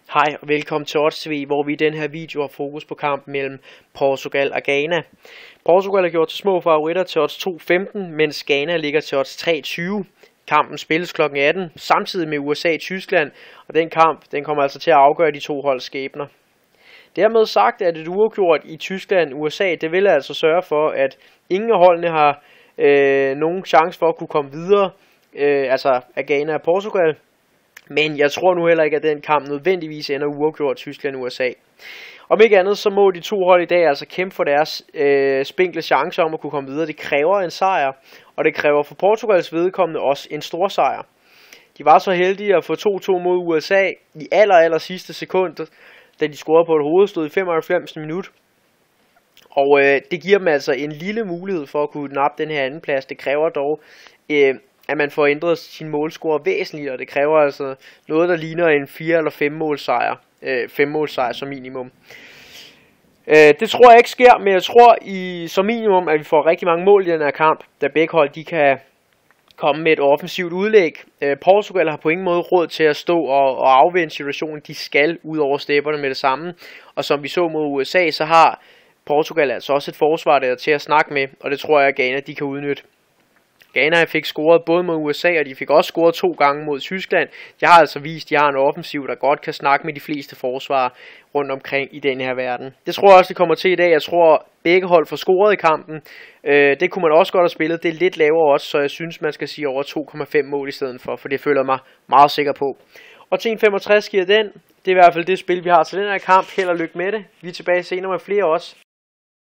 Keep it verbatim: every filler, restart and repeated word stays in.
Hej og velkommen til Odds T V, hvor vi i den her video har fokus på kampen mellem Portugal og Ghana. Portugal er gjort til små favoritter til odds to femten, mens Ghana ligger til odds tre tyve. Kampen spilles klokken atten, samtidig med U S A og Tyskland, og den kamp den kommer altså til at afgøre de to holds skæbner. Dermed sagt, at et uafgjort i Tyskland U S A, det vil altså sørge for, at ingen af holdene har øh, nogen chance for at kunne komme videre, øh, altså af Ghana og Portugal. Men jeg tror nu heller ikke, at den kamp nødvendigvis ender uafgjort Tyskland U S A. Om ikke andet, så må de to hold i dag altså kæmpe for deres øh, spinkle chancer om at kunne komme videre. Det kræver en sejr, og det kræver for Portugals vedkommende også en stor sejr. De var så heldige at få to to mod U S A i aller, aller sidste sekund, da de scorede på et hovedstød i femoghalvfemsende minut. Og øh, det giver dem altså en lille mulighed for at kunne nappe den her anden plads. Det kræver dog øh, at man får ændret sin målscore væsentligt, og det kræver altså noget, der ligner en fire eller fem målsejr, øh, fem målsejr som minimum. Øh, det tror jeg ikke sker, men jeg tror i som minimum, at vi får rigtig mange mål i den her kamp, da begge hold de kan komme med et offensivt udlæg. Øh, Portugal har på ingen måde råd til at stå og, og afvende situationen. De skal ud over stepperne med det samme, og som vi så mod U S A, så har Portugal altså også et forsvar der til at snakke med, og det tror jeg, at Ghana de kan udnytte. Ghana fik scoret både mod U S A, og de fik også scoret to gange mod Tyskland. De har altså vist, at de har en offensiv, der godt kan snakke med de fleste forsvarer rundt omkring i den her verden. Det tror jeg også, det kommer til i dag. Jeg tror, begge hold får scoret i kampen. Øh, det kunne man også godt have spillet. Det er lidt lavere også, så jeg synes, man skal sige over to komma fem mål i stedet for, for det føler mig meget sikker på. Og til en femogtres giver den. Det er i hvert fald det spil, vi har til den her kamp. Held og lykke med det. Vi er tilbage senere med flere også.